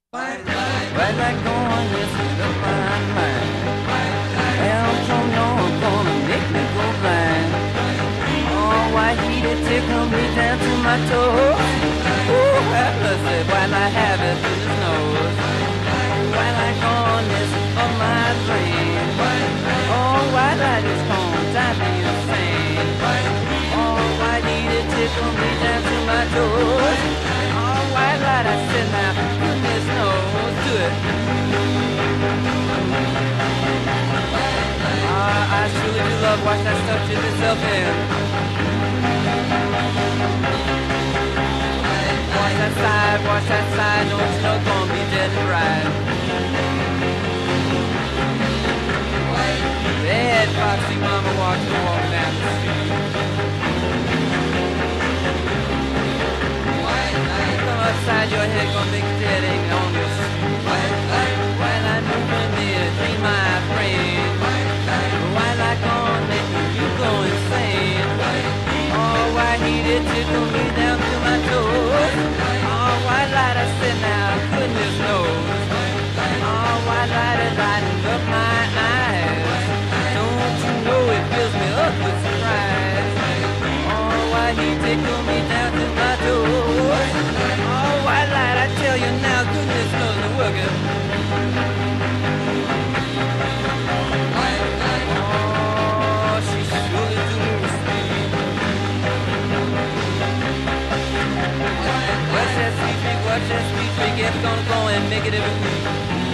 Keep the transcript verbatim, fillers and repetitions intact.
White light going missing up my mind. Well, don't know I'm gonna make me go blind. Oh, white heated tickle me down to my toes. Ooh, helpless, white light have it through his nose. White light going missing up my brain. Oh, white light is gonna drive me insane. Oh, white heated tickle me down to my toes. Oh, white light, I said now, goodness knows, do it. Ah, I surely do love watch that stuff dip itself in. Watch that side, watch that side, don't you know gonna be dead and right. Bad foxy mama walks the walk down the street. Come upside your head, gonna make it dead ain't on your street. White light moving me a dream, my friend. White light gonna make you go insane. Oh, white heated tickle me down to my toes. Oh, white light, I said now, goodness knows. Oh, white light is lighting up my eyes. Don't you know it fills me up with surprise. Oh, white heat tickle me down to my toes. Oh, white light, I tell you now, goodness knows the working. Oh, she surely do move speed. Watch that sweet freak, watch that sweet freak, it's gonna go and make it every week.